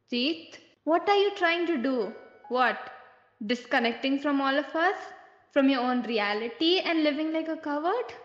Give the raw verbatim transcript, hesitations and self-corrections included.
Jeet, what are you trying to do? What? Disconnecting from all of us? From your own reality and living like a coward?